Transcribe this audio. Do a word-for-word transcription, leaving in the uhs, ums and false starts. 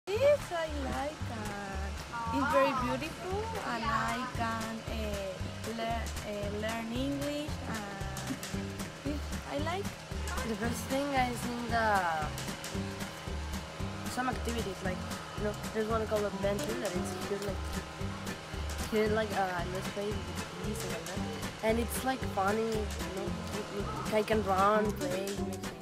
Yes, I like it. It's very beautiful, and I can uh, learn uh, learn English. And yes, I like. The first thing I think the some activities like you know there's one called adventure that it's here like here like uh, in this place with bees and like that, and it's like funny. You know, you, you, I can run, play, make